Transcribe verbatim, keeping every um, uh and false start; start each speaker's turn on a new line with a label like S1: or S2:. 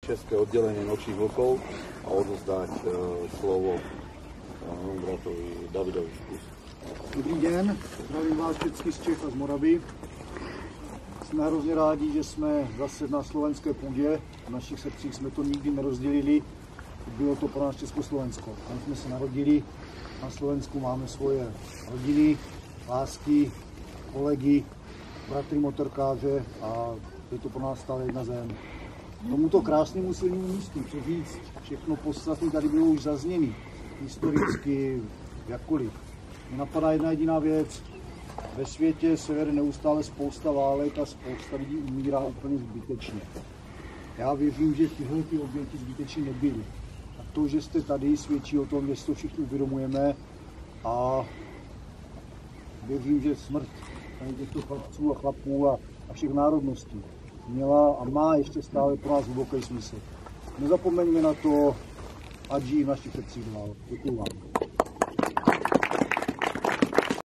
S1: české oddelenie Nočných vlkov a odozdať slovo mému bratovi Davidovi Škus.
S2: Dobrý den, zdravím vás vždycky z Čech a z Moravy. Jsme hrozně rádi, že jsme zase na slovenské půdě. V našich srdcích jsme to nikdy nerozdělili. Bylo to pro nás Československo. Tam jsme se narodili. Na Slovensku máme svoje rodiny, lásky, kolegy, bratry motorkáře a je to pro nás stále jedna zem. Tomuto krásnému silnému místu, co říct, všechno podstatné tady bylo už zazněný, historicky, jakkoliv. Mě napadá jedna jediná věc. Ve světě se vede neustále spousta válek a spousta lidí umírá úplně zbytečně. Já věřím, že tyhle ty oběti zbytečně nebyly. A to, že jste tady, svědčí o tom, že si to všichni uvědomujeme a věřím, že smrt těchto chlapců a chlapů a, a všech národností měla a má ještě stále pro nás hluboký smysl. Nezapomeňme na to, ať žijí v našich srdcích dál. Děkuji vám.